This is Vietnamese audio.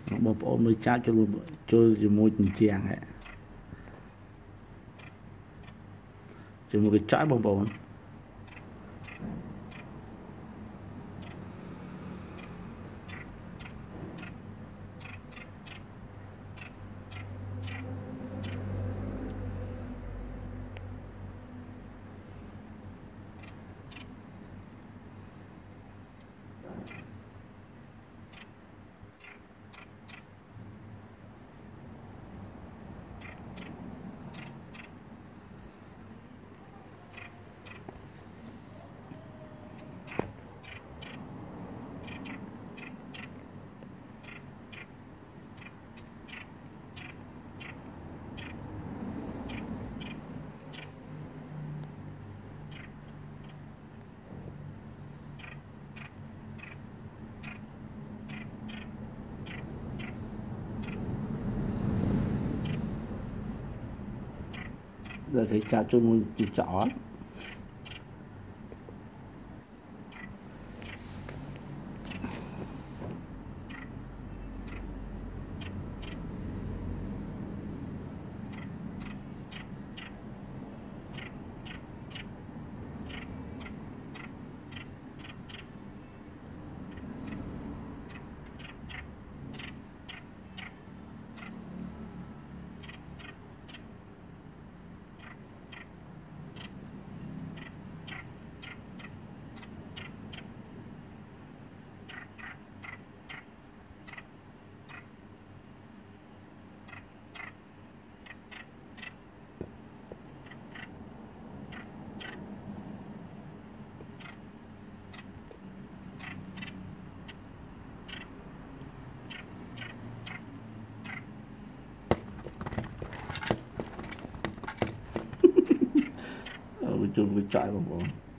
បងប្អូនមើលចាស់ចូលជាមួយជញ្ជាំងហ៎ជាមួយកញ្ចក់បងប្អូនđể cái cha cho nuôi thì chó chung với chạyបងប្អូន